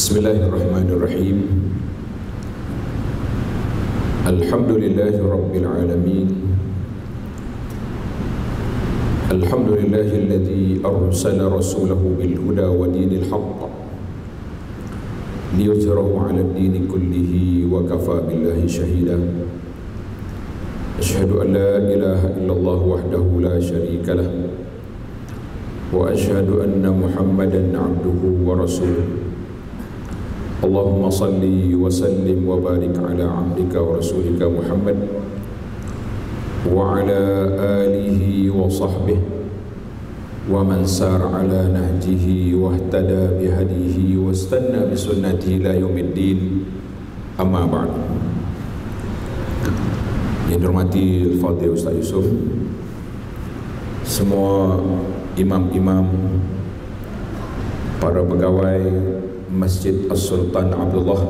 Bismillahirrahmanirrahim. Alhamdulillahi Rabbil Alamin. Alhamdulillahilladzi arsala rasulahu bil huda wa dinil haqq liyuzhirahu 'ala ad-dini kullihi wa kafa billahi shahida. Asyhadu an la ilaha illallah wahdahu la syarika lah wa asyhadu anna Muhammadan 'abduhu wa rasuluh. Allahumma salli wa sallim wa barik ala 'abdika wa rasulika Muhammad wa ala alihi wa sahbihi wa man sara ala nahjihi wa ihtada bihadihi wa istanna bi sunnatihi ila yaumiddin. Amma ba'd. Yang dihormati Al-Fadhil Ustaz Yusuf, semua imam-imam, para pegawai Masjid As-Sultan Abdullah,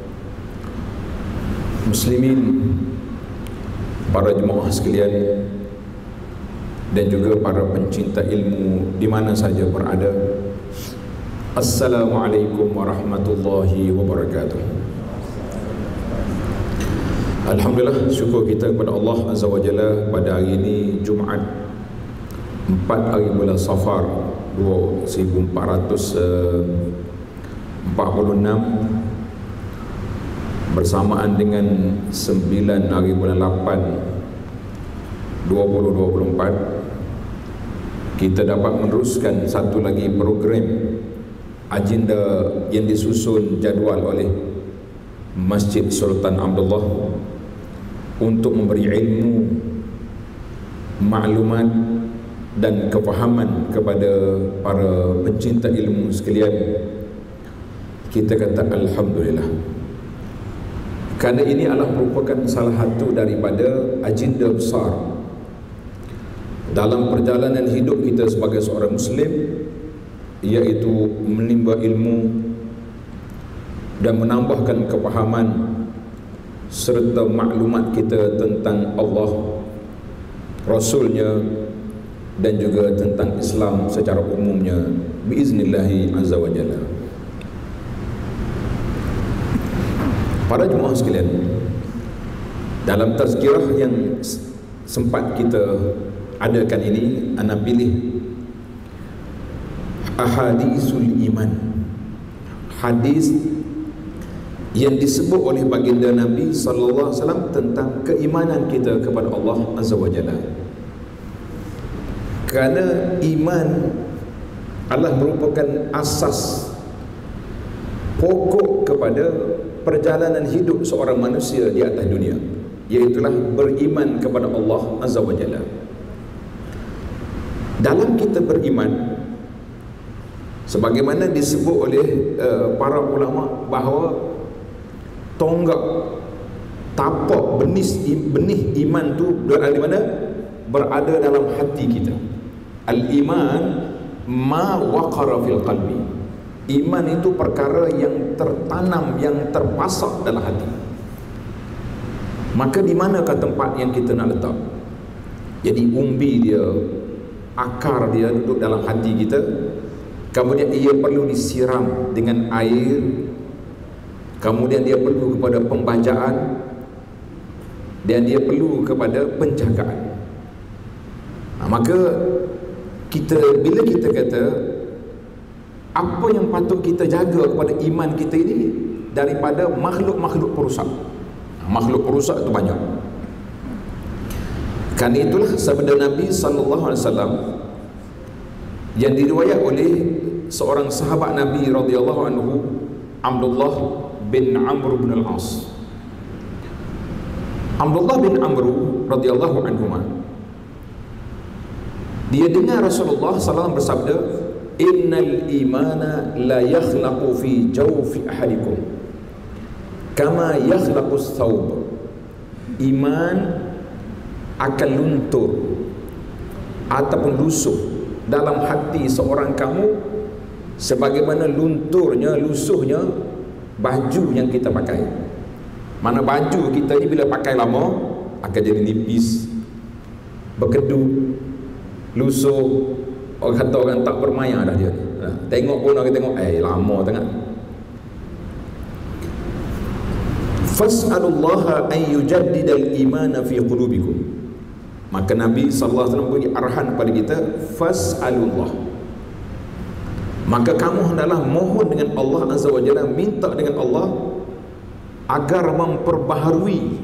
muslimin, para jemaah sekalian, dan juga para pencinta ilmu di mana saja berada. Assalamualaikum warahmatullahi wabarakatuh. Alhamdulillah, syukur kita kepada Allah Azza wa Jalla pada hari ini Jumaat 4 hari bulan Safar 1446 bersamaan dengan 9 hari bulan 8 2024, kita dapat meneruskan satu lagi program agenda yang disusun jadual oleh Masjid Sultan Abdullah untuk memberi ilmu, maklumat dan kefahaman kepada para pencinta ilmu sekalian. Kita kata Alhamdulillah, kerana ini adalah merupakan salah satu daripada agenda besar dalam perjalanan hidup kita sebagai seorang Muslim, iaitu menimba ilmu dan menambahkan kefahaman serta maklumat kita tentang Allah, Rasulnya, dan juga tentang Islam secara umumnya biiznillahi azza wa jalla. Para jemaah sekalian, dalam tazkirah yang sempat kita adakan ini, ana pilih ahadisul iman, hadis yang disebut oleh baginda Nabi sallallahu alaihi wasallam tentang keimanan kita kepada Allah Azza wa Jalla. Kerana iman adalah merupakan asas pokok kepada perjalanan hidup seorang manusia di atas dunia, iaitulah beriman kepada Allah Azza wa Jalla. Dalam kita beriman, sebagaimana disebut oleh para ulama bahawa tonggak tapak benih iman tu berada di mana? Berada dalam hati kita. Al-iman ma waqara fil qalbi. Iman itu perkara yang tertanam, yang terpasak dalam hati. Maka di manakah tempat yang kita nak letak? Jadi umbi dia, akar dia duduk dalam hati kita. Kemudian ia perlu disiram dengan air. Kemudian dia perlu kepada pembacaan, dan dia perlu kepada penjagaan. Maka bila kita kata apa yang patut kita jaga kepada iman kita ini daripada makhluk-makhluk perusak. Makhluk perusak itu banyak. Kerana itulah sabda Nabi sallallahu alaihi wasallam yang diriwayat oleh seorang sahabat Nabi radhiyallahu anhu, Abdullah bin Amr bin al-As. Abdullah bin Amr radhiyallahu anhuma, dia dengar Rasulullah sallallahu alaihi wasallam bersabda, innal imana la yakhlaqu fi jawfi ahadikum kama yakhlaqu thawb. Iman akan luntur ataupun lusuh dalam hati seorang kamu sebagaimana lunturnya, lusuhnya baju yang kita pakai. Mana baju kita ni bila pakai lama akan jadi nipis, berkedut, lusuh. Orang kata orang tak bermaya dah dia. Tengok pun orang tengok, lama sangat. fas'alullaha an yujaddidal imana fi qulubikum. Maka Nabi sallallahu alaihi wasallam bagi arahan kepada kita, fas'alullah, maka kamu hendaklah mohon dengan Allah Azza wa Jalla, minta dengan Allah agar memperbaharui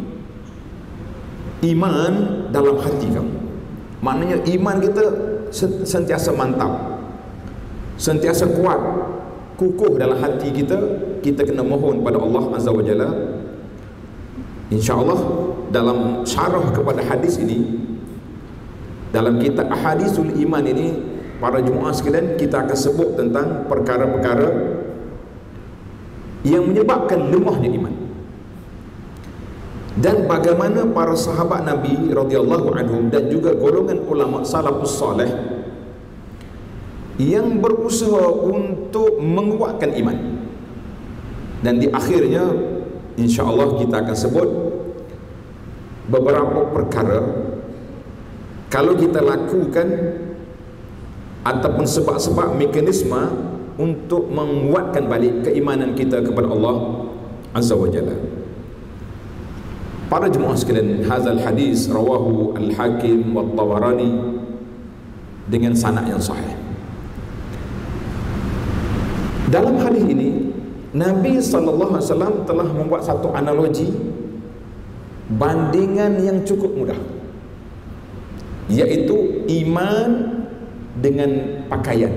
iman dalam hati kamu. Maknanya iman kita sentiasa mantap, sentiasa kuat, kukuh dalam hati kita. Kita kena mohon pada Allah Azza wa Jalla. InsyaAllah dalam syarah kepada hadis ini, dalam kitab Ahadisul Iman ini, para jemaah sekalian, kita akan sebut tentang perkara-perkara yang menyebabkan lemahnya iman, dan bagaimana para sahabat Nabi radhiyallahu anhum dan juga golongan ulama salafus salih yang berusaha untuk menguatkan iman. Dan di akhirnya insya-Allah kita akan sebut beberapa perkara kalau kita lakukan, ataupun sebab-sebab mekanisme untuk menguatkan balik keimanan kita kepada Allah Azza wa Jalla. Para jemaah sekalian, hadzal hadis rawahu al-Hakim wa Tabarani dengan sanad yang sahih. Dalam hadis ini Nabi sallallahu alaihi wasallam telah membuat satu analogi, bandingan yang cukup mudah, iaitu iman dengan pakaian.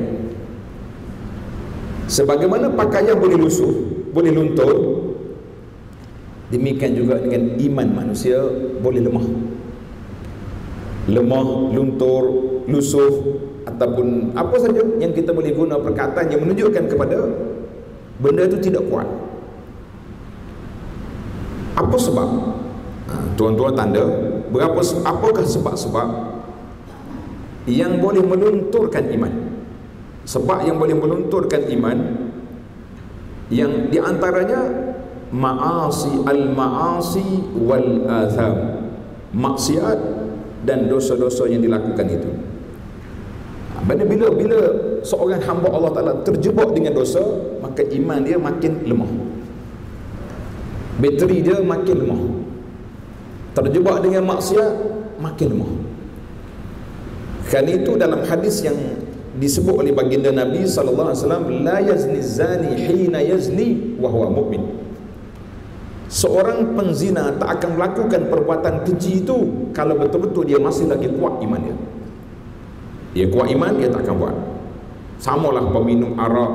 Sebagaimana pakaian boleh lusuh, boleh luntur, demikian juga dengan iman manusia boleh lemah, luntur, lusuh, ataupun apa saja yang kita boleh guna perkataan yang menunjukkan kepada benda itu tidak kuat. Apa sebab? Tuan-tuan tanda apakah sebab-sebab yang boleh melunturkan iman? Sebab yang boleh melunturkan iman, yang diantaranya al-ma'asi wal atham, maksiat dan dosa-dosa yang dilakukan itu. Bila seorang hamba Allah Ta'ala terjebak dengan dosa, maka iman dia makin lemah, bateri dia makin lemah. Terjebak dengan maksiat, makin lemah. Kerana itu dalam hadis yang disebut oleh baginda Nabi sallallahu alaihi wasallam, la yazni zani hina yazni wa huwa mu'min. Seorang penzina tak akan melakukan perbuatan keji itu kalau betul-betul dia masih lagi kuat iman dia. Dia kuat iman, dia tak akan buat. Samalah peminum arak,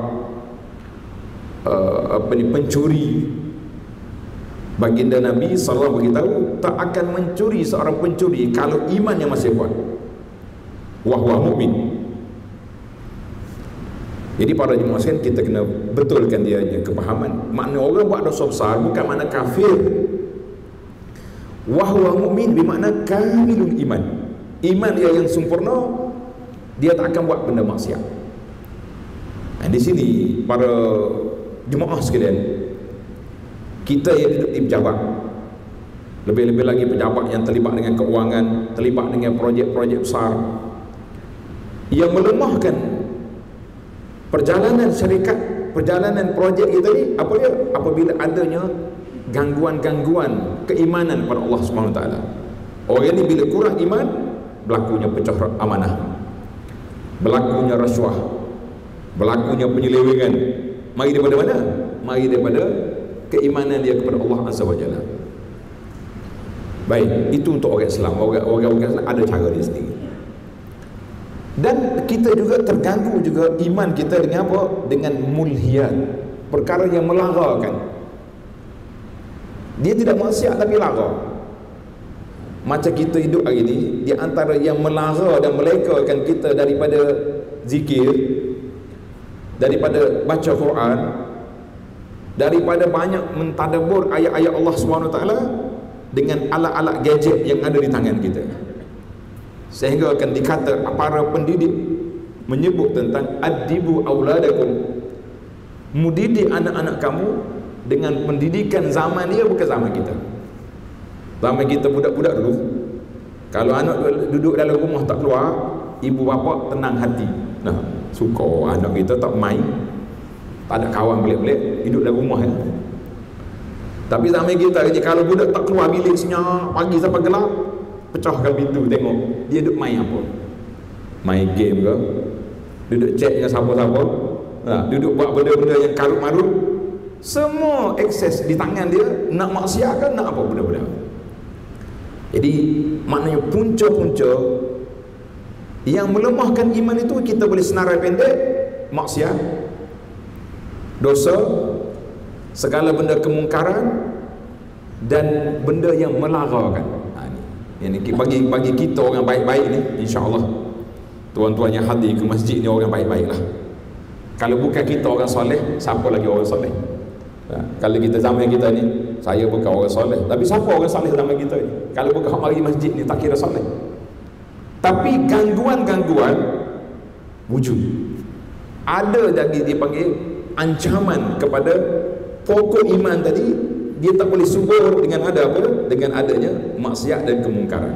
pencuri. Baginda Nabi sallallahu alaihi wasallam beritahu, tak akan mencuri seorang pencuri kalau imannya masih kuat. Wa huwa mu'min. Jadi para jemaah sekalian, kita kena betulkan dia punya kepahaman. Makna orang buat dosa besar bukan makna kafir. Wa huwa mu'min bermakna kamilul iman. Iman dia yang sempurna, dia tak akan buat benda maksiat. Di sini para jemaah sekalian, kita yang duduk di pejabat, lebih-lebih lagi pejabat yang terlibat dengan keuangan, terlibat dengan projek-projek besar, yang melemahkan perjalanan syarikat, perjalanan projek kita ni, apa dia? Apabila adanya gangguan-gangguan keimanan kepada Allah SWT. Orang ni bila kurang iman, berlakunya pecah amanah, berlakunya rasuah, berlakunya penyelewengan. Mari daripada mana? Mari daripada keimanan dia kepada Allah Azza wa Jalla. Baik, itu untuk orang Islam. Orang Islam ada cara dia sendiri. Dan kita juga terganggu juga iman kita dengan apa? Dengan mulhiyat, perkara yang melarakan. Dia tidak maksiat tapi lara. Macam kita hidup hari ini, di antara yang melara dan melekakan kita daripada zikir, daripada baca Quran, daripada banyak mentadabbur ayat-ayat Allah SWT dengan alat-alat gadget yang ada di tangan kita. Sehingga akan dikata para pendidik menyebut tentang adibu auladakum, mendidik anak-anak kamu dengan pendidikan zaman dia, bukan zaman kita. Zaman kita budak-budak dulu, kalau anak duduk dalam rumah tak keluar, ibu bapa tenang hati. Nah, suka anak kita tak main, tak ada kawan belik-belik, hidup dalam rumah ya. Tapi zaman kita ni, kalau budak tak keluar bilik senyap pagi sampai gelap, pecahkan pintu tengok dia duduk main apa, main game ke, duduk chat dengan siapa-siapa, duduk buat benda-benda yang karut marut, semua akses di tangan dia, nak maksiat kan, nak apa benda-benda. Jadi maknanya punca-punca yang melemahkan iman itu kita boleh senarai pendek: maksiat, dosa, segala benda kemungkaran, dan benda yang melarakan. Ini bagi kita orang baik-baik ni, insya-Allah tuan-tuan yang hadir ke masjid ni orang baik-baik lah. Kalau bukan kita orang soleh, siapa lagi orang soleh? Kalau kita zaman kita ni, saya bukan orang soleh, tapi siapa orang soleh zaman kita ni? Kalau bukan mari masjid ni, tak kira soleh. Tapi gangguan-gangguan wujud. Ada jadi dipanggil ancaman kepada pokok iman tadi. Dia tak boleh subur dengan ada apa? Dengan adanya maksiat dan kemungkaran.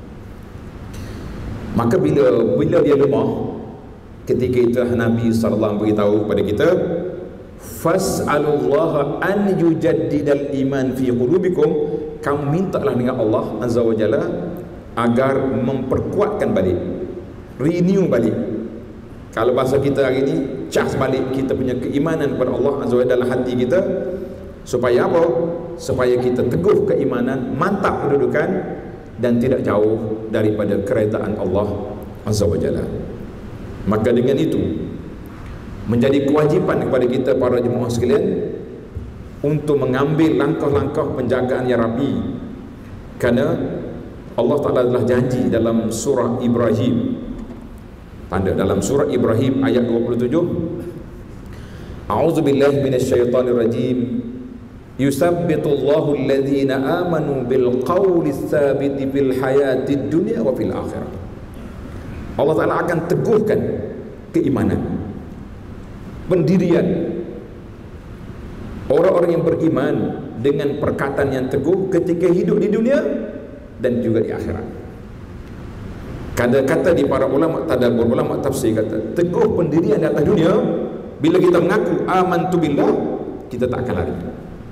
Maka bila dia lemah, ketika itu Nabi SAW beritahu kepada kita, fas'alullaha an yujaddidal iman fi qulubikum, kamu mintalah dengan Allah Azza wa Jalla agar memperkuatkan balik, renew balik. Kalau bahasa kita hari ni, cas balik kita punya keimanan kepada Allah Azza wa Jalla dalam hati kita. Supaya apa? Supaya kita teguh keimanan, mantap kedudukan, dan tidak jauh daripada keredaan Allah Azza wa Jalla. Maka dengan itu menjadi kewajipan kepada kita para jemaah sekalian untuk mengambil langkah-langkah penjagaan yang rapi, kerana Allah Ta'ala telah janji dalam surah Ibrahim, tanda dalam surah Ibrahim ayat 27, A'udzubillahi minasyaitanir rajim, yusabbitullahu alladhina amanu bil qawli tsabiti fil hayatid dunya wa fil akhirah. Allah Ta'ala akan teguhkan keimanan, pendirian orang-orang yang beriman dengan perkataan yang teguh ketika hidup di dunia dan juga di akhirat. Kata-kata di para ulama tadabbur, ulama tafsir kata, teguh pendirian di atas dunia bila kita mengaku amantu billah, kita tak akan lari.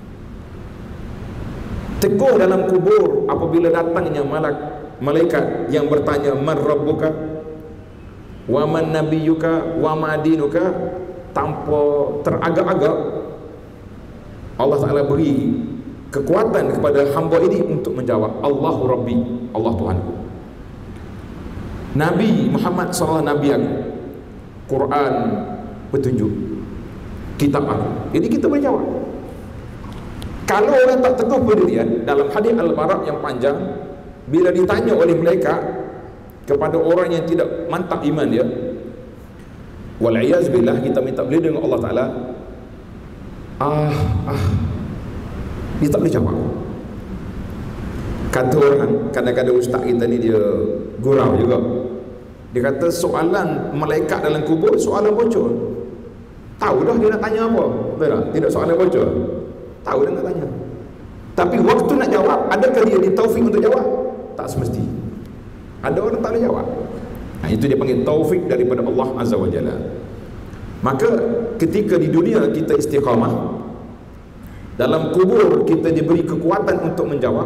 Teguh dalam kubur apabila datangnya malaikat yang bertanya, man rabbuka wa man nabiyyuka wa ma dinuka, tanpa teragak-agak Allah Ta'ala beri kekuatan kepada hamba ini untuk menjawab, Allahu Rabbi, Allah Tuhanku. Nabi Muhammad SAW Nabi aku, Quran petunjuk, kitab aku. Jadi kita boleh jawab. Kalau orang tak teguh pendirian, dalam hadis Al-Bara yang panjang, bila ditanya oleh malaikat kepada orang yang tidak mantap iman dia, wal'iyaz billah, kita minta berlindung dengan Allah Ta'ala, dia tak boleh jawab. Kata orang, kadang-kadang ustaz kita ni dia gurau juga, dia kata soalan malaikat dalam kubur soalan bocor. Tahu dah dia nak tanya apa, betul tak? Tidak soalan bocor, tahu dia nak tanya. Tapi waktu nak jawab, adakah dia ditaufik untuk jawab? Tak semesti. Ada orang tak boleh jawab. Itu dia panggil taufik daripada Allah Azza wa Jalla. Maka ketika di dunia kita istiqamah, dalam kubur kita diberi kekuatan untuk menjawab,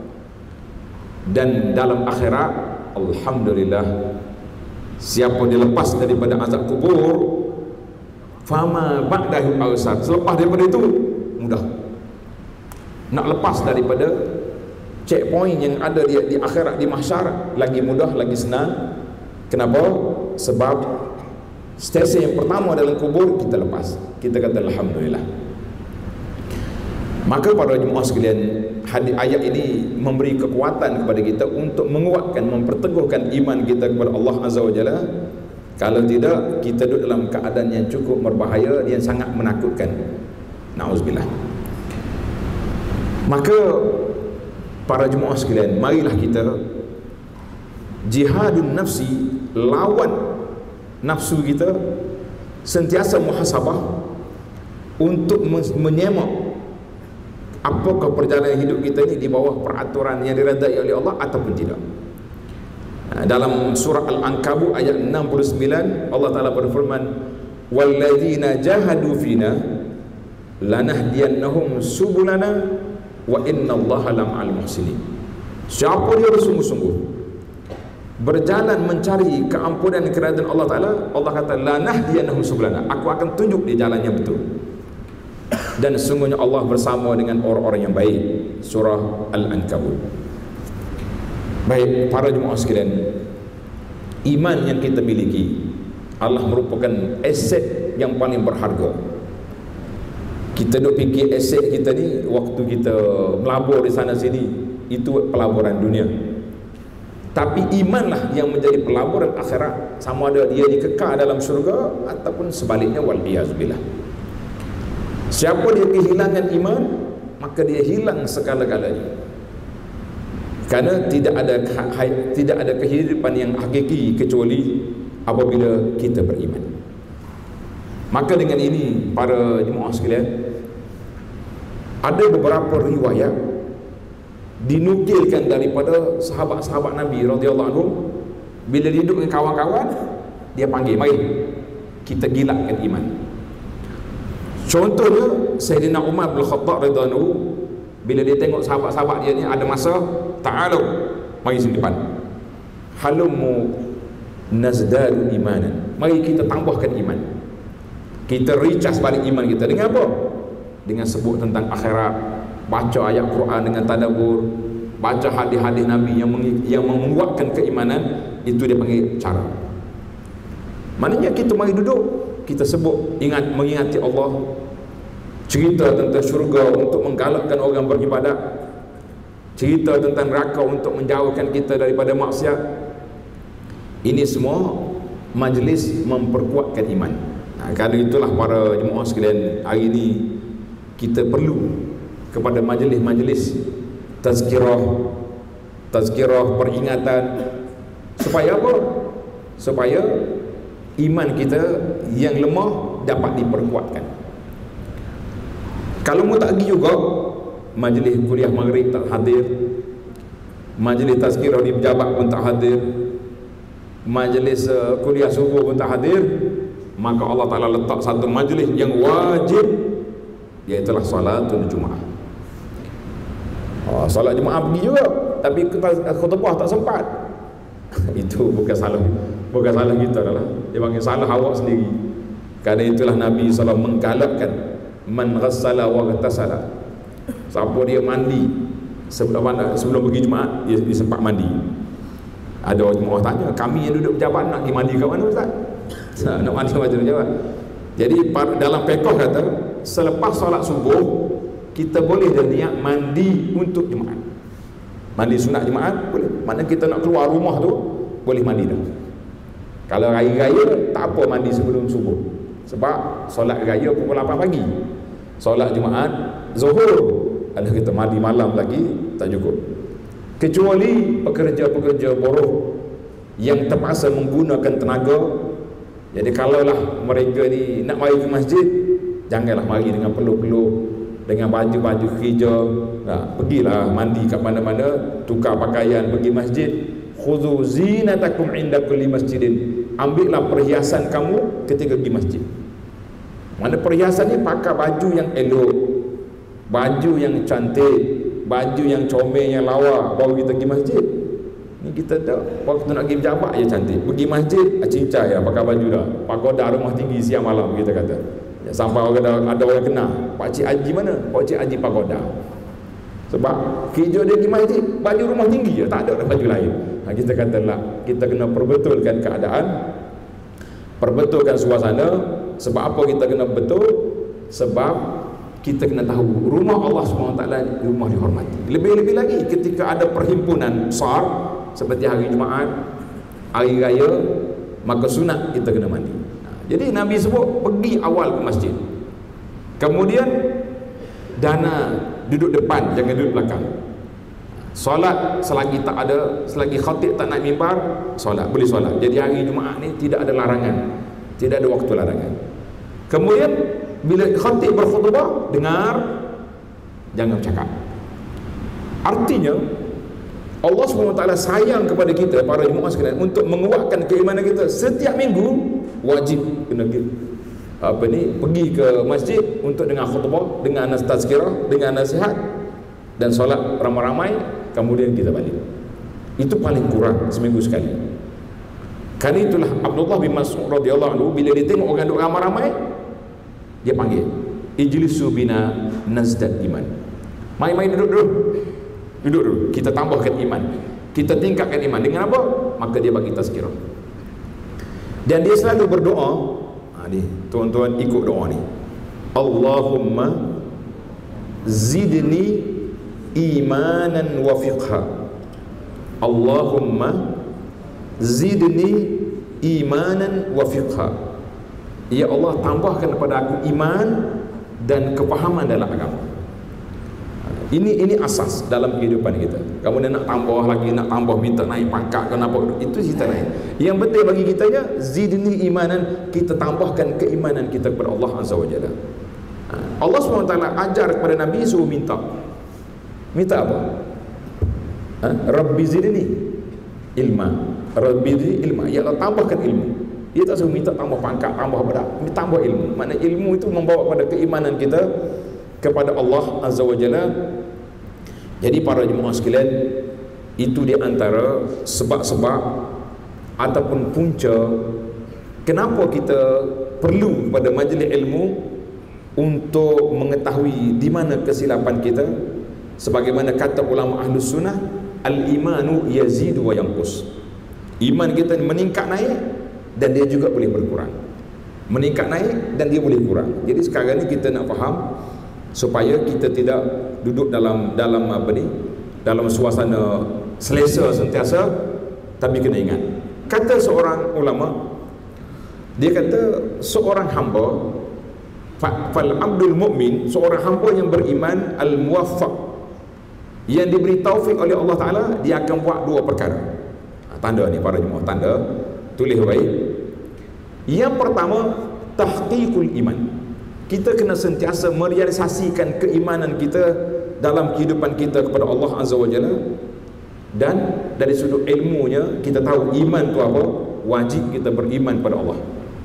dan dalam akhirat alhamdulillah, siapa dilepas daripada azab kubur, fama ba'dahu awsat, selepas daripada itu mudah. Nak lepas daripada checkpoint yang ada di akhirat, di mahsyar, lagi mudah, lagi senang. Kenapa? Sebab stesen yang pertama dalam kubur kita lepas. Kita kata alhamdulillah. Maka para jemaah sekalian, ayat ini memberi kekuatan kepada kita untuk menguatkan, memperteguhkan iman kita kepada Allah Azza wa Jalla. Kalau tidak, kita duduk dalam keadaan yang cukup berbahaya, yang sangat menakutkan. Na'udzubillah. Maka para jemaah sekalian, marilah kita jihadun nafsi, lawan nafsu kita, sentiasa muhasabah untuk menyemak apakah perjalanan hidup kita ini di bawah peraturan yang diredai oleh Allah ataupun tidak. Dalam surah Al-Ankabut ayat 69, Allah Ta'ala berfirman, walladzina jahadu fina lanahdiyannahum subulana wa innallaha lama'al muhsinin. Siapa dia bersungguh-sungguh berjalan mencari keampunan dan keridaan Allah Ta'ala, Allah kata la nahdiyannahum subulana, aku akan tunjuk dia jalan yang betul, dan sesungguhnya Allah bersama dengan orang-orang yang baik. Surah Al-Ankabut. Baik para jemaah sekalian, iman yang kita miliki Allah merupakan aset yang paling berharga. Kita duk fikir aset kita ni waktu kita melabur di sana sini, itu pelaburan dunia. Tapi imanlah yang menjadi pelaburan akhirat, sama ada dia dikekal dalam syurga ataupun sebaliknya, wal-iyazubillah. Siapa dia kehilangan iman, maka dia hilang segala-galanya. Kerana tidak ada kehidupan yang hakiki kecuali apabila kita beriman. Maka dengan ini para jemaah sekalian, ada beberapa riwayat dinukilkan daripada sahabat-sahabat Nabi radhiyallahu anhum, bila dia duduk dengan kawan-kawan, dia panggil, mari kita gilakkan iman. Contohnya Sayyidina Umar bin Khattab radhiyallahu anhu, bila dia tengok sahabat-sahabat dia ni ada masa, ta'alu, mari sini depan, halumu nazdadu imanan, mari kita tambahkan iman, kita recharge balik iman kita. Dengan apa? Dengan sebut tentang akhirat, baca ayat Quran dengan tadabbur, baca hadis-hadis Nabi yang menguatkan keimanan. Itu dia panggil cara. Maknanya kita mari duduk, kita sebut, mengingati Allah, cerita tentang syurga untuk menggalakkan orang beribadat, cerita tentang neraka untuk menjauhkan kita daripada maksiat. Ini semua majlis memperkuatkan iman. Kerana itulah para jemaah sekalian, hari ini kita perlu kepada majlis-majlis tazkirah, peringatan, supaya apa? Supaya iman kita yang lemah dapat diperkuatkan. Kalau mu tak pergi juga, majlis kuliah maghrib tak hadir, majlis tazkirah di pejabat pun tak hadir, majlis kuliah subuh pun tak hadir, maka Allah Ta'ala letak satu majlis yang wajib, iaitulah salatul Jumaah. Salat Jumaah pergi juga, tapi khutbah tak sempat. Itu bukan salah kita adalah, dia panggil salah awak sendiri. Kerana itulah Nabi SAW menggalakkan, man ghassala wa ghatasala, siapa dia mandi sebelum pergi Jumaat, dia sempat mandi. Ada orang tanya, kami yang duduk pejabat nak pergi mandi kat mana Ustaz? Nak mandi macam mana jawab? Jadi dalam fiqh kata, selepas solat subuh kita boleh dah niat mandi untuk Jumaat. Mandi sunat Jumaat boleh. Mana kita nak keluar rumah tu boleh mandi dah. Kalau raya-raya tak apa mandi sebelum subuh, sebab solat raya pukul 8 pagi, solat Jumaat Zuhur, ada kita mandi malam lagi tak cukup. Kecuali pekerja-pekerja buruh yang terpaksa menggunakan tenaga. Jadi kalaulah mereka ni nak mari ke masjid, janganlah mari dengan peluh-peluh, dengan baju-baju kerja. Pergilah mandi kat mana-mana, tukar pakaian pergi masjid. Khudhu zinatakum inda kulli masjidin, ambillah perhiasan kamu ketika pergi masjid. Mana perhiasan ni? Pakai baju yang elok, baju yang cantik, baju yang comel, yang lawa, baru kita pergi masjid. Ni kita tak, waktu nak pergi pejabat je cantik, pergi masjid cincai ya, pakai baju dah, pagoda rumah tinggi siang malam kita kata ya, sampai ada orang kena, Pak Cik Haji mana? Pak Cik Haji pagoda. Sebab kerja dia pergi masjid, baju rumah tinggi je, tak ada baju lain. Kita kata lah, kita kena perbetulkan keadaan, perbetulkan suasana. Sebab apa kita kena betul? Sebab kita kena tahu rumah Allah SWT rumah dihormati. Lebih-lebih lagi ketika ada perhimpunan besar seperti hari Jumaat, hari raya, maka sunat kita kena mandi. Jadi Nabi sebut pergi awal ke masjid, kemudian dana duduk depan, jangan duduk belakang. Solat selagi tak ada, selagi khatib tak naik mimbar, solat boleh solat. Jadi hari Jumaat ni tidak ada larangan, tidak ada waktu larangan. Kemudian bila khatib berkhutbah, dengar, jangan bercakap. Artinya Allah SWT sayang kepada kita para jemaah sekalian untuk menguatkan keimanan kita. Setiap minggu wajib kena pergi ke masjid untuk dengar khutbah, dengan tazkirah, dengan nasihat. dan solat ramai-ramai, kemudian kita balik. Itu paling kurang seminggu sekali. Karena itulah Abdullah bin Mas'ud radhiyallahu anhu, bila dia tengok orang duduk ramai-ramai, dia panggil, ijlisu bina nazdad iman. Mai-mai duduk dulu, kita tambahkan iman, kita tingkatkan iman. Dengan apa? Maka dia bagi tazkirah. Dan dia selalu berdoa. Ni tuan-tuan ikut doa ni, Allahumma zidni imanan wa fiqha, Allahumma zidni imanan wa fiqha. Ya Allah, tambahkan kepada aku iman dan kepahaman dalam agama. Ini asas dalam kehidupan kita. Kemudian nak tambah lagi, nak tambah minta naik pangkat, kenapa? Itu cerita lain. Yang penting bagi kita ya, zidni imanan, kita tambahkan keimanan kita kepada Allah Azza wa Jalla. Allah SWT ajar kepada Nabi, suruh minta apa? Rabbi zidni ilma, Rabbi zidni ilma. Ya Allah, tambahkan ilmu. Dia tak suruh minta tambah pangkat, tambah apa dah, tambah ilmu. Maknanya ilmu itu membawa pada keimanan kita kepada Allah Azza wa Jalla. Jadi para jemaah sekalian, itu di antara sebab-sebab ataupun punca kenapa kita perlu pada majlis ilmu untuk mengetahui di mana kesilapan kita. Sebagaimana kata ulama Ahlus Sunnah, al-imanu yazidu wa yanqus. Iman kita meningkat naik dan dia juga boleh berkurang. Meningkat naik dan dia boleh kurang. Jadi sekarang ni kita nak faham supaya kita tidak duduk dalam apa ni, dalam suasana selesa sentiasa, tapi kena ingat. Kata seorang ulama, dia kata seorang hamba, fal abdul mu'min, seorang hamba yang beriman, al muwaffaq, yang diberi taufik oleh Allah Ta'ala, dia akan buat dua perkara. Tanda ni para jemaah, tanda, tulis baik. Yang pertama, tahqiqul iman. Kita kena sentiasa merealisasikan keimanan kita dalam kehidupan kita kepada Allah Azza wa Jalla. Dan dari sudut ilmunya, kita tahu iman tu apa. Wajib kita beriman pada Allah,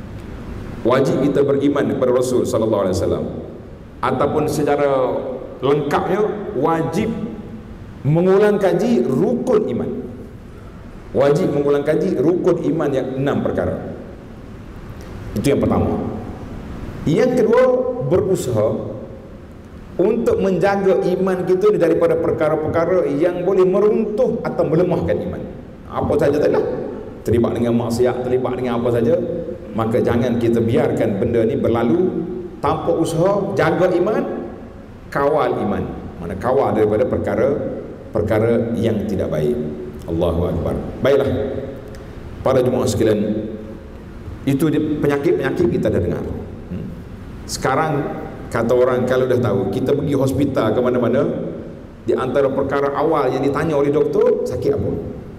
wajib kita beriman kepada Rasul sallallahu alaihi wasallam, ataupun secara lengkapnya wajib mengulang kaji rukun iman. Wajib mengulang kaji rukun iman yang 6 perkara. Itu yang pertama. Yang kedua, berusaha untuk menjaga iman kita daripada perkara-perkara yang boleh meruntuh atau melemahkan iman. Apa saja tadilah, terlibat dengan maksiat, terlibat dengan apa saja, maka jangan kita biarkan benda ni berlalu tanpa usaha. Jaga iman, kawal iman. Mana kawal daripada perkara yang tidak baik. Allahu Akbar. Baiklah para jemaah sekalian, itu penyakit-penyakit kita dah dengar. Sekarang kata orang, kalau dah tahu, kita pergi hospital ke mana-mana, di antara perkara awal yang ditanya oleh doktor, sakit apa?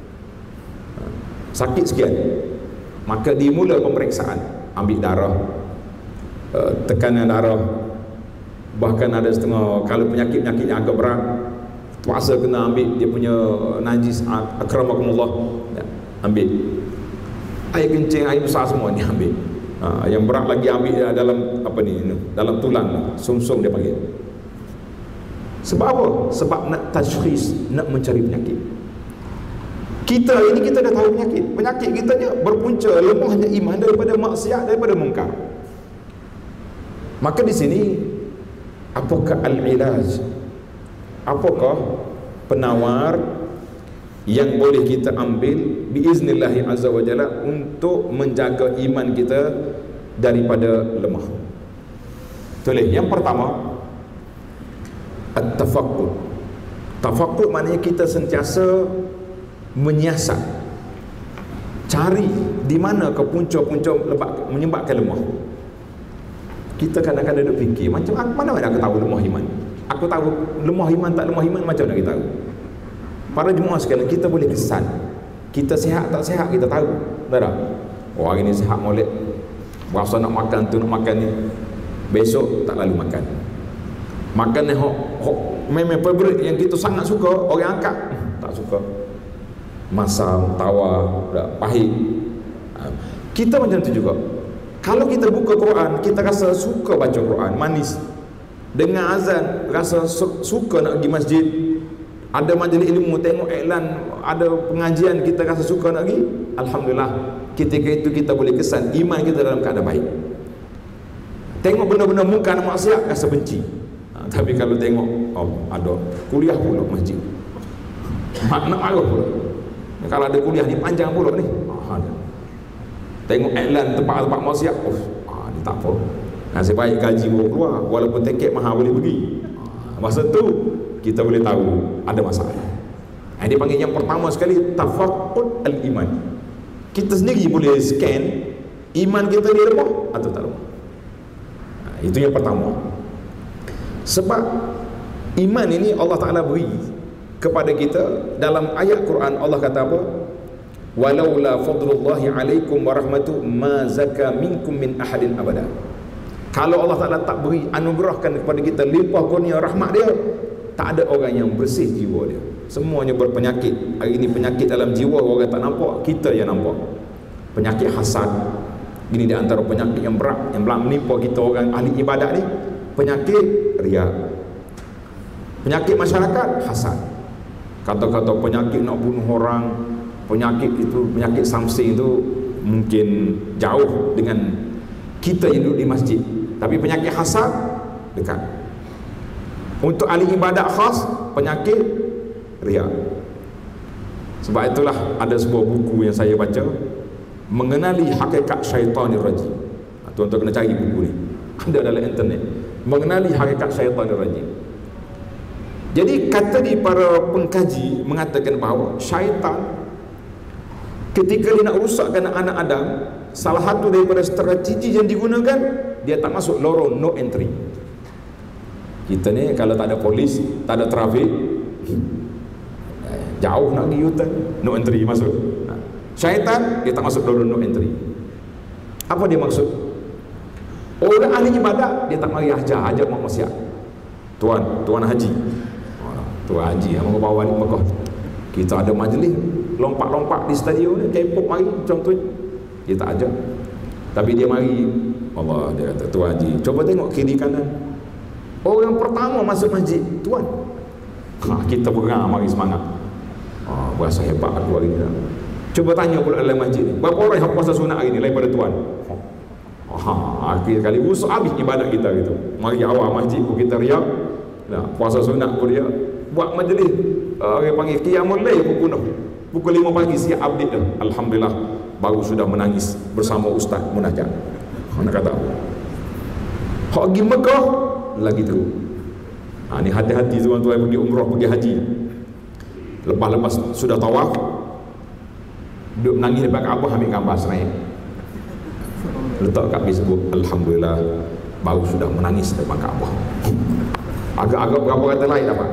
Sakit sekian. Maka dimula pemeriksaan, ambil darah, tekanan darah, bahkan ada setengah, kalau penyakit-penyakit yang agak berat, terpaksa kena ambil dia punya najis, akramakumullah, ambil air kencing, air besar semua ni ambil. Yang berat lagi ambil dalam apa ni, dalam tulang, sumsum dia panggil. Sebab apa? Sebab nak tashkhis, nak mencari penyakit. Kita ini, kita dah tahu penyakit kita ni berpunca lemahnya iman daripada maksiat, daripada mungkar. Maka di sini, apakah al-ilaj? Apakah penawar yang boleh kita ambil biiznillahi azza wa jalla untuk menjaga iman kita daripada lemah? Tulis, yang pertama, at-tafakkur. Tafakkur maknanya kita sentiasa menyiasat, cari di mana ke punca-punca menyebabkan lemah. Kita kadang-kadang duduk fikir, macam mana aku tahu lemah iman? Aku tahu lemah iman tak lemah iman, macam mana kita tahu? Para jemaah sekalian, kita boleh kesan, kita sihat tak sihat kita tahu. Tak? Oh, hari ni sihat molek, berasa nak makan tu, nak makan ni, besok tak lalu makan. Makan ni memang favourite yang kita sangat suka, orang angkat tak suka, masam, tawar, pahit. Kita macam tu juga. Kalau kita buka Quran, kita rasa suka baca Quran, manis. dengar azan rasa suka nak pergi masjid, ada majlis ilmu, tengok iklan ada pengajian, kita rasa suka nak pergi, alhamdulillah, ketika itu kita boleh kesan iman kita dalam keadaan baik. Tengok benda-benda munkar maksiat rasa benci. Tapi kalau tengok ada kuliah pula masjid, nak marah pula. Kalau ada kuliah ni panjang pula ni, tengok iklan tempat-tempat maksiat, ni tak apa, nasib baik gaji baru keluar, walaupun tiket mahal boleh pergi. Masa tu kita boleh tahu ada masalah. Dia panggil yang pertama sekali tafaqqud al-iman. Kita sendiri boleh scan iman kita ni lemah atau tak lemah. Itu yang pertama. Sebab iman ini Allah Ta'ala beri kepada kita dalam ayat Quran. Allah kata apa? Walaula fadlullahi alaikum wa rahmatuhu ma zaka minkum min ahadin abada. Kalau Allah Ta'ala tak beri, anugerahkan kepada kita limpah kurnia rahmat dia, tak ada orang yang bersih jiwa dia. Semuanya berpenyakit. Hari ini penyakit dalam jiwa orang tak nampak, kita yang nampak. Penyakit hasad, ini di antara penyakit yang berat yang menimpa kita orang ahli ibadat ni. Penyakit riya, penyakit masyarakat hasad, kata-kata penyakit nak bunuh orang, penyakit itu, penyakit samsing itu mungkin jauh dengan kita yang duduk di masjid, tapi penyakit hasad dekat. Untuk ahli ibadat khas, penyakit riya. Sebab itulah ada sebuah buku yang saya baca, Mengenali Hakikat Syaitanir Rajim. Tuan-tuan kena cari buku ni, ada dalam internet. Mengenali Hakikat Syaitanir Rajim. Jadi kata di para pengkaji mengatakan bahawa syaitan ketika dia nak rusakkan anak Adam, salah satu daripada strategi yang digunakan, dia tak masuk lorong no entry. Kita ni kalau tak ada polis, tak ada trafik, jauh nak pergi hutan, no entry masuk. Syaitan dia tak masuk lorong no entry. Apa dia maksud? Orang ahli ibadat dia tak mari ajar mak maksiat. Tuan haji, tuan haji yang bawa balik Mekah, kita ada majlis lompat-lompat di stadion ni, kepok mari contohnya, dia tak ajar. Tapi dia mari, Allah, dia kata tuan haji, coba tengok kiri kanan, orang pertama masuk masjid tuan. Kita pegang mari semangat, berasa hebat aku hari ni. Coba tanya pula dalam masjid ni, berapa orang yang puasa sunat hari ni lain pada tuan? Akhir kali rusak habis ibadat kita gitu. Mari awal masjid pun kita riak, puasa sunat pun dia buat majlis, orang panggil qiyamul lail pun penuh. Pukul 5 pagi siap update dah. Alhamdulillah, baru sudah menangis bersama ustaz munajat. Nak kata hak pergi Mekah lagi teruk. Ni hati-hati tuan-tuan pergi umrah, pergi haji, lepas sudah tawaf, duduk menangis depan Kaabah, ambil gambar senaik, letak kat Facebook, alhamdulillah baru sudah menangis depan Kaabah. Agak-agak berapa kata lain dapat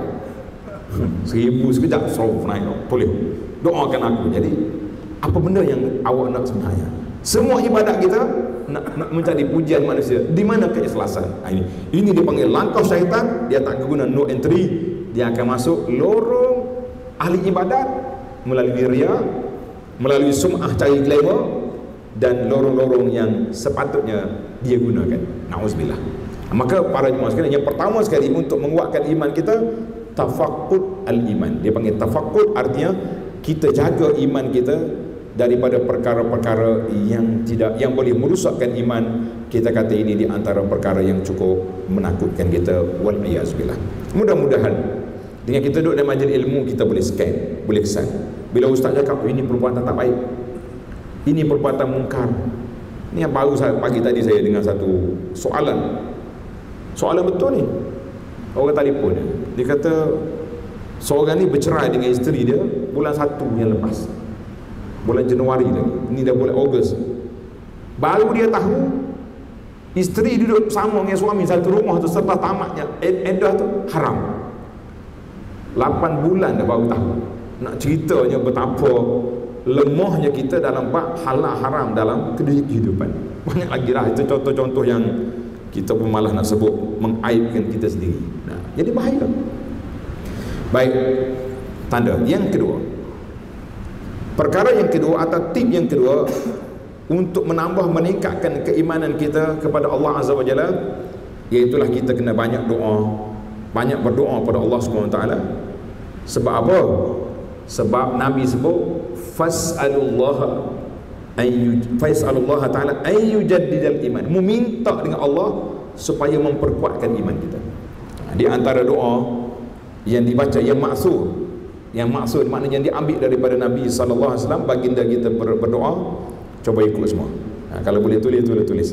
1000 sekejap, naik boleh doakan aku. Jadi apa benda yang awak nak sebenarnya? Semua ibadat kita nak mencari pujian manusia. Di mana keikhlasan? Ini dipanggil langkah syaitan. Dia tak guna no entry, dia akan masuk lorong ahli ibadat melalui riya, melalui sum'ah, cari glamour, dan lorong-lorong yang sepatutnya dia gunakan. Na'udzubillah. Maka para jemaah sekalian, yang pertama sekali untuk menguatkan iman kita, tafaqqud al-iman. Dia panggil tafaqqud, artinya kita jaga iman kita daripada perkara-perkara yang boleh merosakkan iman. Kita kata ini di antara perkara yang cukup menakutkan kita, wal iyazbillah. Mudah-mudahan dengan kita duduk dalam majlis ilmu, kita boleh scan, boleh kesan. Bila ustaz cakap ini perbuatan tak baik, ini perbuatan mungkar, ini yang baru pagi tadi saya dengar satu soalan betul ni. Orang telefon dia kata seorang ni bercerai dengan isteri dia bulan 1 yang lepas, bulan Januari lagi, ini dah bulan Ogos. Baru dia tahu isteri duduk sama dengan suami satu rumah tu serta tamatnya iddah tu haram. 8 bulan dah baru tahu. Nak ceritanya betapa lemahnya kita dalam bab halal haram dalam kehidupan. Banyak lagi lah, itu contoh-contoh yang kita pun malah nak sebut, mengaibkan kita sendiri. Jadi bahaya. Baik, tanda yang kedua, perkara yang kedua atau tip yang kedua untuk menambah meningkatkan keimanan kita kepada Allah Azza wa Jalla, Iaitulah kita kena banyak doa, banyak berdoa pada Allah SWT. Sebab apa? Sebab Nabi sebut fas'alullah ta'ala ayyujaddidal iman. Meminta dengan Allah supaya memperkuatkan iman kita. Di antara doa yang dibaca, yang maksud maknanya yang diambil daripada Nabi SAW, baginda kita berdoa. Coba ikut semua. Kalau boleh tulis.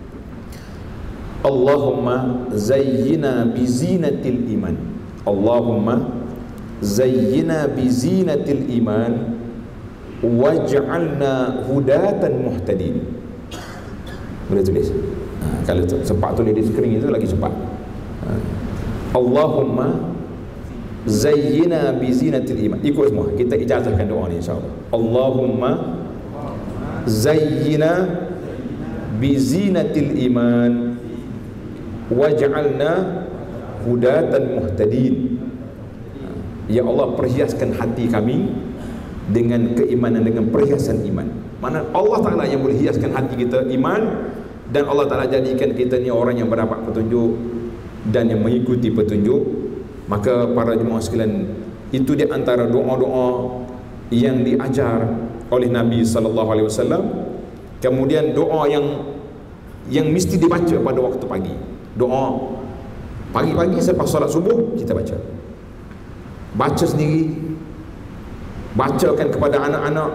Allahumma zayyina bizinatil iman. Allahumma zayyina bizinatil iman waj'alna hudatan muhtadin. Boleh tulis. Kalau sempat tulis di skrin itu lagi cepat. Allahumma zayyina bizinatil iman. Ikut semua. Kita ijazahkan doa ni insya-Allah. Allahumma zayyina bizinatil iman waj'alna hudatan muhtadin. Ya Allah, perhiaskan hati kami dengan keimanan, dengan perhiasan iman. Mana Allah Ta'ala yang boleh hiaskan hati kita iman, dan Allah Ta'ala jadikan kita ni orang yang berdapat petunjuk dan yang mengikuti petunjuk. Maka para jemaah sekalian, itu di antara doa-doa yang diajar oleh Nabi SAW. Kemudian doa yang mesti dibaca pada waktu pagi. Doa pagi-pagi selepas solat subuh kita baca sendiri, bacakan kepada anak-anak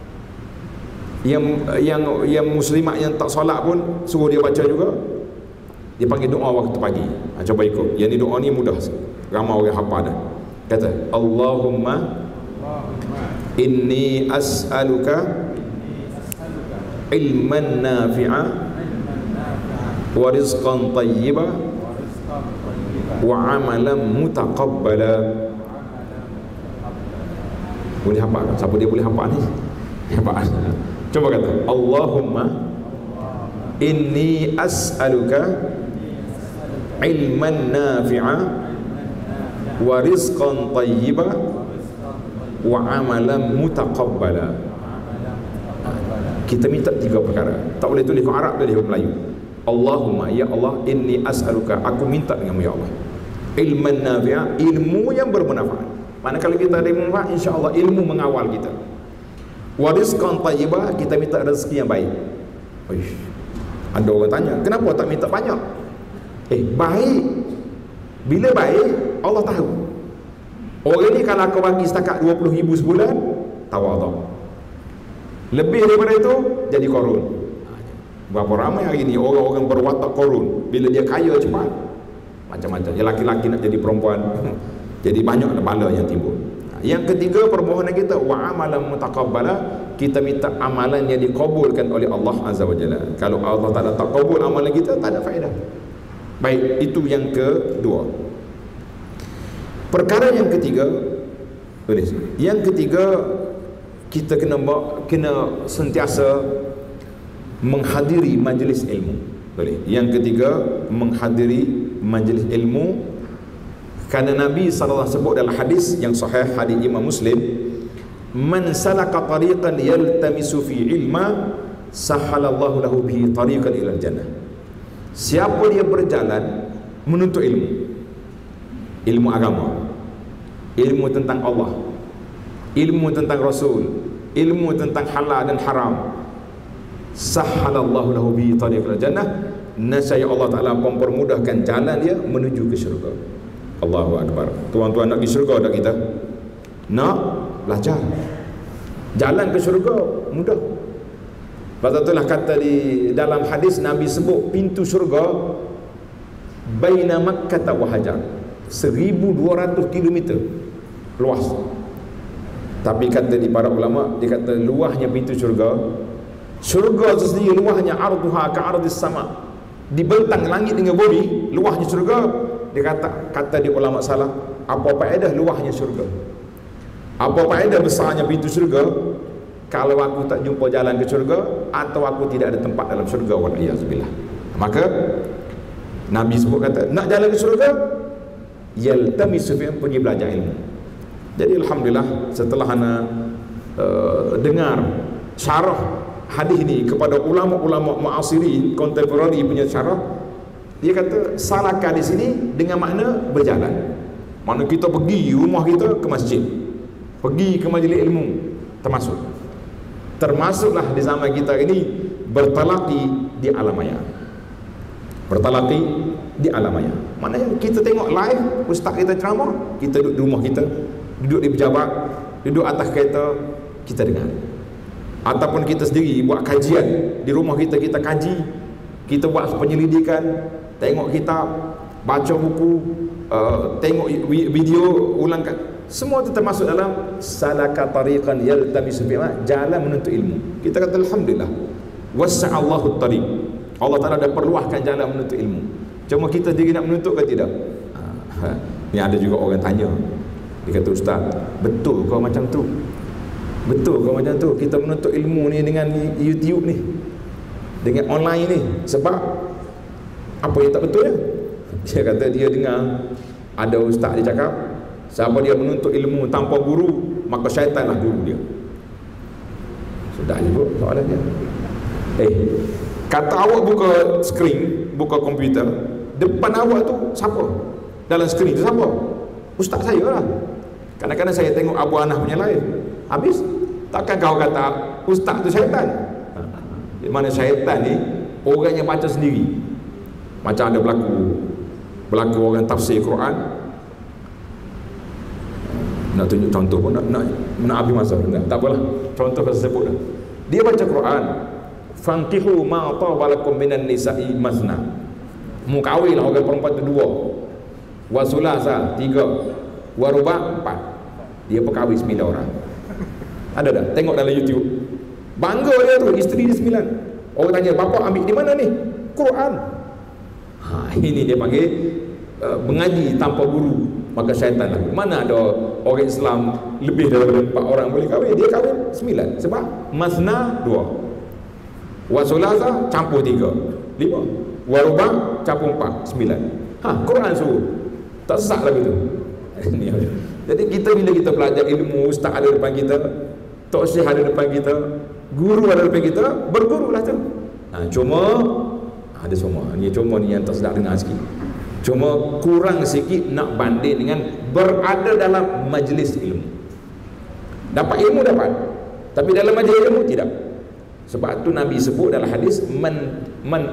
yang muslimat yang tak solat pun suruh dia baca juga. Dia panggil doa waktu pagi. Coba ikut. Yang ni doa ni mudah, ramai orang hafal dah. Kata Allahumma inni as'aluka ilman nafi'a wa rizqan tayyiba wa amalan mutaqabbala. Boleh hafal kan? Siapa dia boleh hafal ni? Hafal. Coba kata Allahumma inni as'aluka ilman nafi'a wa rizqan tayyiba wa amalan mutaqabbala. Kita minta 3 perkara. Tak boleh tulis Arab, boleh Melayu. Allahumma, ya Allah, inni as'aluka, aku minta denganmu ya Allah, ilman nafi'a, ilmu yang bermanfaat. Manakala kita ada ilmu manfaat, insya-Allah ilmu mengawal kita. Wa rizqan thayyibah, kita minta rezeki yang baik. Ada orang tanya, kenapa tak minta banyak? Baik. Bila baik, Allah tahu. Orang ni kalau aku bagi setakat 20,000 sebulan, tawaduk. Lebih daripada itu, jadi korun. Berapa ramai hari ni orang-orang berwatak korun. Bila dia kaya cepat, macam-macam. Yang laki-laki nak jadi perempuan, jadi banyak bala yang timbul. Yang ketiga, permohonan kita wa amalan mutaqabbala, kita minta amalan yang dikabulkan oleh Allah Azza wa Jalla. Kalau Allah Taala tak kabul amalan kita, tak ada faedah. Baik, itu yang kedua. Perkara yang ketiga, kita kena sentiasa menghadiri majlis ilmu. Yang ketiga, menghadiri majlis ilmu. Kerana Nabi SAW sebut dalam hadis yang sahih, hadis Imam Muslim, man salaka tariqan yaltamisu fi ilma sahalallahu lahu bihi tariqan ila jannah. Siapa dia berjalan menuntut ilmu agama, ilmu tentang Allah, ilmu tentang Rasul, ilmu tentang halal dan haram, sahalallahu lahu bihi tariqan ila jannah, nescaya Allah Ta'ala mempermudahkan jalan dia menuju ke syurga. Allahu Akbar. Tuan-tuan nak pergi syurga tak kita? Nak belajar. Jalan ke syurga mudah. Pasal itulah kata di dalam hadis Nabi sebut pintu syurga baina Makkah wa Hajar, 1200 km luas. Tapi kata di para ulama, dia kata luahnya pintu syurga itu sendiri luahnya arduha ka ardis sama. Dibentang langit dengan bumi, luahnya syurga. Dia kata di ulama salaf, apa faedah luahnya syurga? Apa faedah besarnya pintu syurga kalau aku tak jumpa jalan ke syurga, atau aku tidak ada tempat dalam syurga, waliyahzubillah. Maka Nabi sebut kata, nak jalan ke syurga, yaltamisu fi, pergi belajar ilmu. Jadi alhamdulillah, setelah ana dengar syarah hadis ini kepada ulama-ulama muasiri, contemporary punya syarah, Dia kata salaka di sini dengan makna berjalan. Mana kita pergi rumah kita ke masjid, pergi ke majlis ilmu, termasuklah di zaman kita ini bertalaqi di alam maya. Bertalaqi di alam maya. Maknanya kita tengok live ustaz kita ceramah, kita duduk di rumah kita, duduk di pejabat, duduk atas kereta, kita dengar. Ataupun kita sendiri buat kajian di rumah kita, kita kaji, kita buat penyelidikan, tengok kitab, baca buku, tengok video, ulangkan. Semua itu termasuk dalam salaka tariqan yaltamisu bihi, jalan menuntut ilmu. Kita kata alhamdulillah, wassa'allahu tariq. Allah Ta'ala dah perluahkan jalan menuntut ilmu. Cuma kita sendiri nak menuntut ke tidak? Ni ada juga orang tanya. Dia kata, ustaz, betul kau macam tu? Betul kau macam tu? Kita menuntut ilmu ni dengan YouTube ni, dengan online ni. Sebab apa yang tak betul ya? Dia kata dia dengar ada ustaz dia cakap, siapa dia menuntut ilmu tanpa guru, maka syaitanlah guru dia. Sudah juga soalan dia. Kata awak buka skrin, buka komputer, depan awak tu siapa? Dalam skrin tu siapa? Ustaz saya lah. Kadang-kadang saya tengok Abu Anah punya live, habis takkan kau kata ustaz tu syaitan? Di mana syaitan ni orang yang baca sendiri. Macam ada berlaku orang tafsir Quran, nak tunjuk contoh pun nak habis masa tak apalah, contoh saya sebut dah. Dia baca Quran, fankihu ma tawalakum minan nisa'i mazna, mu kahwinlah orang perempuan tu 2, wa sulasa 3, wa ruba' 4. Dia perkahwin 9 orang. Ada dah tengok dalam YouTube, bangga dia tu, isteri dia 9. Orang tanya, bapa ambil di mana ni? Quran. Ini dia panggil mengaji tanpa guru, maka syaitan lah. Mana ada orang Islam lebih daripada 4 orang boleh kahwin, dia kahwin 9. Sebab masna 2, wasulasa campur 3, 5, waruba campur 4, 9. Quran suruh, tak sesat lagi tu. Jadi kita bila kita belajar ilmu, ustaz ada depan kita, tok syekh ada depan kita, guru ada depan kita, bergurulah tu. Cuma ada semua ni, cuma ni yang tak sedap dengar sikit. Cuma kurang sikit nak banding dengan berada dalam majlis ilmu. Dapat ilmu dapat, tapi dalam majlis ilmu tidak. Sebab tu Nabi sebut dalam hadis, man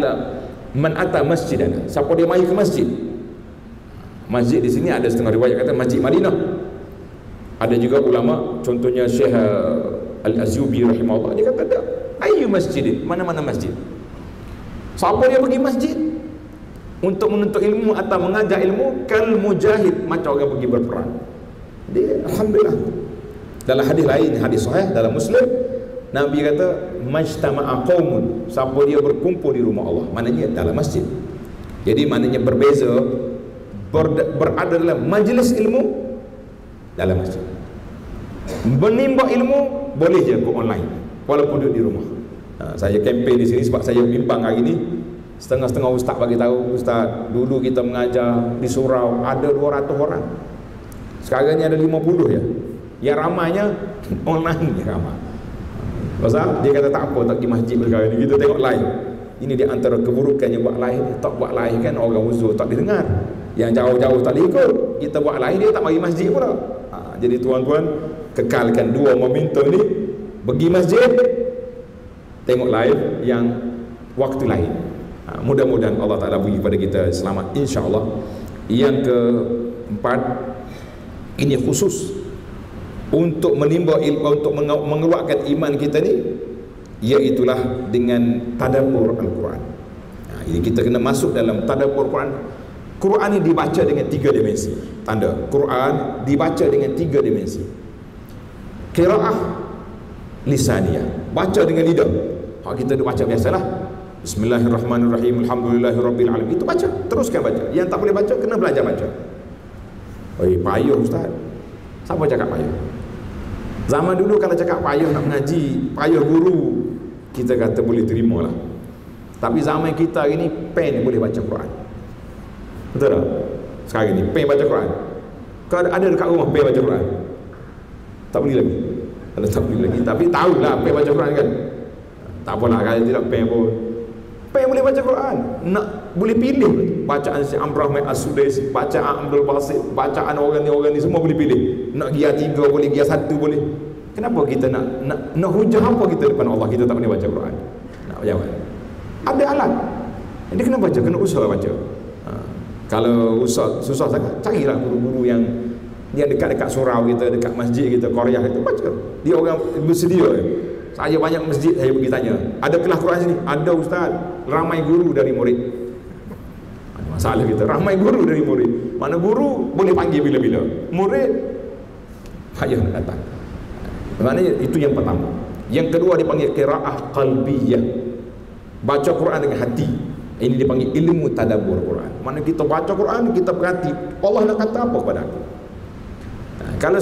ata masjidan, siapa dia mai ke masjid. Masjid di sini ada setengah riwayat kata Masjid Madinah. Ada juga ulama, contohnya Syekh Al-Azubi rahimahullah, dia kata tak, ayu masjid, mana-mana masjid. Siapa dia pergi masjid untuk menuntut ilmu atau mengajar ilmu, kal mujahid, macam orang pergi berperang. Dia alhamdulillah. Dalam hadis lain, hadis sahih dalam Muslim, Nabi kata majtama'a qaumun, siapa dia berkumpul di rumah Allah, maknanya dalam masjid. Jadi maknanya berbeza berada dalam majlis ilmu dalam masjid. Menimba ilmu boleh je ke online walaupun duduk di rumah. Saya kempen di sini sebab saya bimbang hari ni. Setengah-setengah ustaz bagi tahu, ustaz, dulu kita mengajar di surau ada 200 orang. Sekarang ni ada 50 ya. Yang ramainya online ni ramai. Pasal dia kata tak apa tak pergi masjid perkara ni, kita tengok live. Ini di antara keburukannya buat live. Tak buat live kan orang uzur tak didengar. Yang jauh-jauh tak ikut. Kita buat live dia tak pergi masjid pula. Jadi tuan-tuan, kekalkan 2 momentum ni, pergi masjid, tengok live yang waktu lain. Mudah-mudahan Allah Ta'ala beri kepada kita selamat, insya-Allah. Yang keempat, ini khusus untuk menimba ilmu, untuk menguatkan iman kita ni, iaitulah dengan tadabbur Al-Quran. Ini kita kena masuk dalam tadabbur Quran. Quran ni dibaca dengan 3 dimensi. Tanda Quran dibaca dengan 3 dimensi. Qiraah lisaniyah, baca dengan lidah. Kita baca biasalah, Bismillahirrahmanirrahim, Alhamdulillahirabbil alamin. Itu baca, teruskan baca. Yang tak boleh baca kena belajar baca. Payah ustaz. Siapa cakap payah? Zaman dulu kalau cakap payah nak mengaji, payah guru, kita kata boleh terima lah. Tapi zaman kita hari ni pen boleh baca Quran. Betul tak? Sekarang ni pen baca Quran. Kalau ada dekat rumah pen baca Quran, tak boleh lagi. Kalau tak boleh lagi, tapi tahulah pen baca Quran kan. Tak apalah kalau tidak pen pun. Siapa yang boleh baca Quran? Nak boleh pilih bacaan si Amrah bin As-Sudais, bacaan Abdul Basit, bacaan orang ni semua boleh pilih. Nak gia 3 boleh, gia 1 boleh. Kenapa kita nak hujah apa kita depan Allah kita tak boleh baca Quran? Nak jawab. Ada alat. Dia kena baca, kena usaha baca. Kalau susah sangat, carilah guru-guru yang dekat-dekat surau kita, dekat masjid kita, Korea kita, baca. Dia orang bersedia. Saya banyak masjid saya pergi tanya, ada kelas Quran sini? Ada ustaz. Ramai guru dari murid. Masalah kita, ramai guru dari murid. Mana guru boleh panggil bila-bila, murid payah nak datang. Maknanya itu yang pertama. Yang kedua dipanggil qiraah qalbiyah, baca Quran dengan hati. Ini dipanggil ilmu tadabbur Quran. Mana kita baca Quran, kita perhati Allah nak kata apa kepada aku. Kalau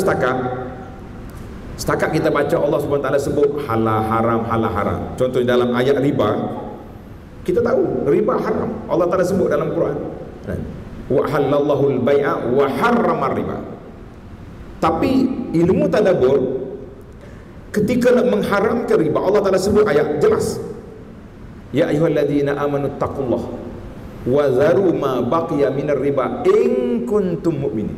setakat kita baca Allah SWT sebut halal haram, halal haram. Contohnya dalam ayat riba, kita tahu riba haram. Allah Ta'ala sebut dalam Quran, wa halallahu al-bai'a wa harrama riba. Tapi ilmu tadabbur, ketika nak mengharamkan riba, Allah Ta'ala sebut ayat jelas, ya ayyuhalladzina amanu taqullah wa zaru ma baqiya minar riba in kuntum mu'minin.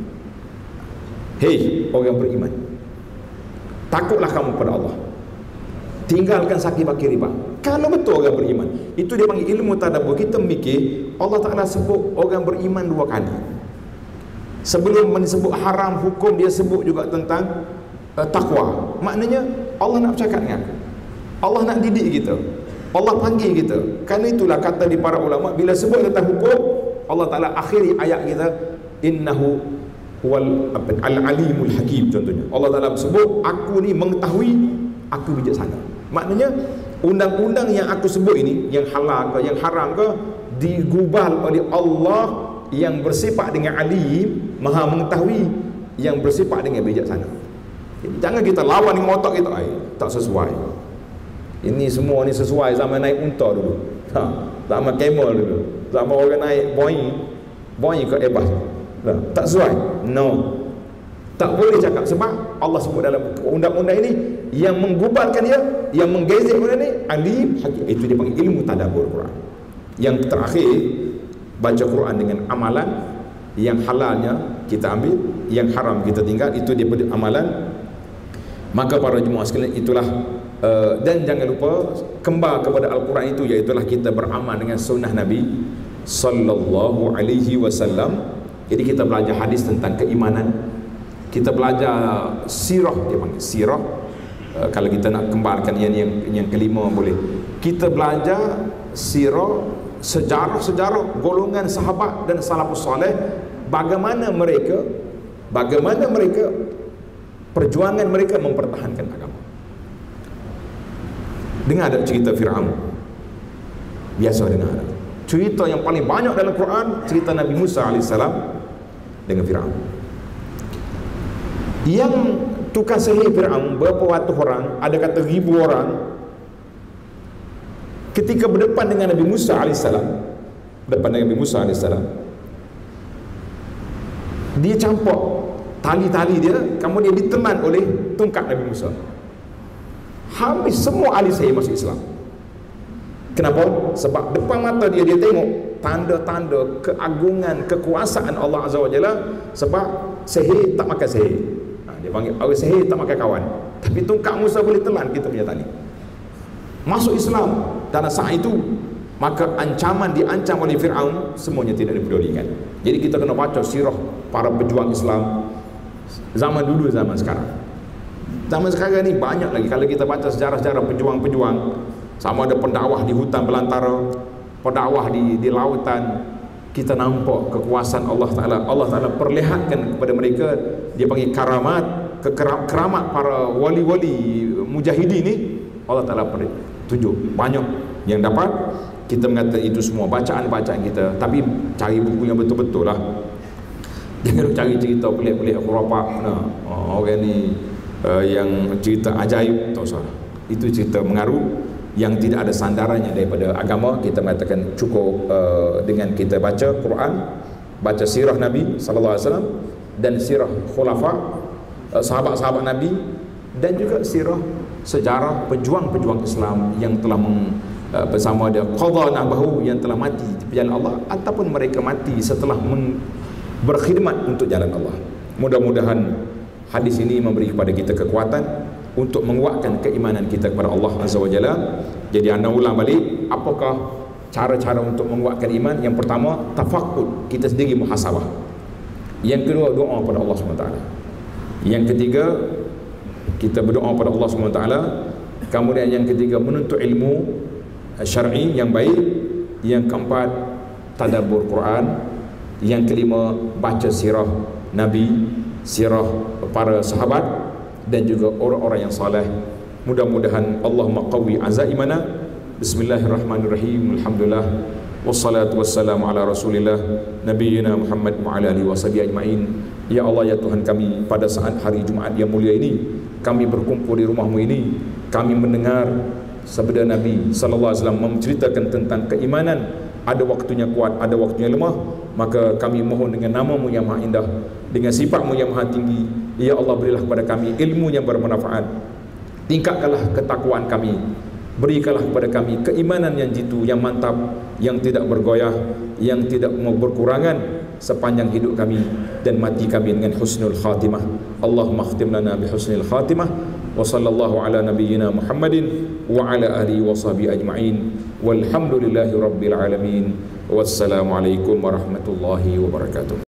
Hei orang beriman, takutlah kamu pada Allah, tinggalkan sakit-sakit riba. Kalau betul orang beriman, itu dia panggil ilmu tadabbur. Kita mikir Allah Ta'ala sebut orang beriman 2 kali. Sebelum disebut haram hukum, dia sebut juga tentang takwa. Maknanya Allah nak bercakap dengan aku, Allah nak didik kita, Allah panggil kita. Kerana itulah kata di para ulama, bila sebut tentang hukum, Allah Ta'ala akhiri ayat kita, innahu huwal al-alimul hakim. Contohnya Allah Ta'ala sebut, aku ni mengetahui, aku bijaksana. Maknanya undang-undang yang aku sebut ini, yang halal ke, yang haram ke, digubal oleh Allah yang bersifat dengan alim, maha mengetahui, yang bersifat dengan bijaksana. Jadi, jangan kita lawan dengan otak kita, tak sesuai. Ini semua ni sesuai zaman naik unta dulu, zaman camel dulu, zaman orang naik Boeing ke Airbus. Tak sesuai. No, tak boleh cakap. Sebab Allah sebut dalam undang-undang ini, yang menggubalkan dia, yang menggezek benda ni, alim hakim. Itu dia panggil ilmu tadabbur Quran. Yang terakhir, baca Quran dengan amalan. Yang halalnya kita ambil, yang haram kita tinggal. Itu dia panggil amalan. Maka para jemaah sekalian, itulah dan jangan lupa kembali kepada Al-Quran itu, iaitulah kita beramal dengan sunnah Nabi sallallahu alaihi wasallam. Jadi kita belajar hadis tentang keimanan, kita belajar sirah, dia panggil sirah. Kalau kita nak kembarkan yang kelima boleh. Kita belajar sirah, sejarah golongan sahabat dan salafus saleh, bagaimana mereka perjuangan mereka mempertahankan agama. Dengar ada cerita Fir'aun, biasa dengar ada. Cerita yang paling banyak dalam Quran, cerita Nabi Musa AS dengan Fir'aun. Yang tukang sihir Fir'aun, berapa ratus orang, ada kata 1000 orang, ketika berdepan dengan Nabi Musa AS, dia campak tali-tali dia, kemudian ditelan oleh tongkat Nabi Musa. Habis semua ahli sihir masuk Islam. Kenapa? Sebab depan mata dia tengok tanda-tanda keagungan, kekuasaan Allah Azza wa Jalla. Sebab sihir tak makan sihir. Dia panggil orang sihir tak makan kawan. Tapi tongkat Musa boleh telan kita punya tali. Masuk Islam. Dan saat itu, maka ancaman diancam oleh Fir'aun, semuanya tidak dipedulikan. Jadi kita kena baca sirah para pejuang Islam zaman dulu, zaman sekarang. Zaman sekarang ni banyak lagi. Kalau kita baca sejarah-sejarah pejuang-pejuang, sama ada pendakwah di hutan belantara, pendakwah di lautan, kita nampak kekuasaan Allah Ta'ala. Allah Ta'ala perlihatkan kepada mereka, dia panggil karamat, keramat para wali-wali mujahidin ni. Allah Ta'ala tunjuk banyak yang dapat. Kita mengatakan itu semua bacaan-bacaan kita, tapi cari buku yang betul-betul lah. Jangan cari cerita pelik-pelik khurafat. Orang ni yang cerita ajaib, tak usah. Itu cerita mengaruh yang tidak ada sandarannya daripada agama. Kita mengatakan cukup dengan kita baca Quran, baca sirah Nabi sallallahu alaihi wasallam, dan sirah khulafa, sahabat-sahabat Nabi, dan juga sirah sejarah pejuang-pejuang Islam yang telah bersama dia qadha nahbahu, yang telah mati di jalan Allah, ataupun mereka mati setelah berkhidmat untuk jalan Allah. Mudah-mudahan hadis ini memberi kepada kita kekuatan untuk menguatkan keimanan kita kepada Allah Azza wa Jalla. Jadi anda ulang balik, apakah cara-cara untuk menguatkan iman? Yang pertama, tafakkur, kita sendiri muhasabah. Yang kedua, doa pada Allah SWT. Yang ketiga, kita berdoa pada Allah SWT. Kemudian yang ketiga, menuntut ilmu syar'i yang baik. Yang keempat, tadabbur Quran. Yang kelima, baca sirah Nabi, sirah para sahabat, dan juga orang-orang yang saleh. Mudah-mudahan Allahumma qawwi azaimana. Bismillahirrahmanirrahim. Alhamdulillah wassalatu wassalamu ala Rasulillah nabiyyina Muhammad wa ala alihi washabihi ajmain. Ya Allah, ya Tuhan kami, pada saat hari Jumaat yang mulia ini, kami berkumpul di rumah-Mu ini, kami mendengar sabda Nabi sallallahu alaihi wasallam menceritakan tentang keimanan. Ada waktunya kuat, ada waktunya lemah. Maka kami mohon dengan nama-Mu yang maha indah, dengan sifat-Mu yang maha tinggi, ya Allah, berilah kepada kami ilmu yang bermanfaat. Tingkatkanlah ketakwaan kami, berikanlah kepada kami keimanan yang jitu, yang mantap, yang tidak bergoyah, yang tidak mau berkurangan sepanjang hidup kami dan mati kami dengan husnul khatimah. Allahumma khtim lana bi husnil khatimah. Wa sallallahu ala nabiyyina Muhammadin wa ala alihi wa sahbihi ajma'in. Walhamdulillahi rabbil alamin. Wassalamualaikum warahmatullahi wabarakatuh.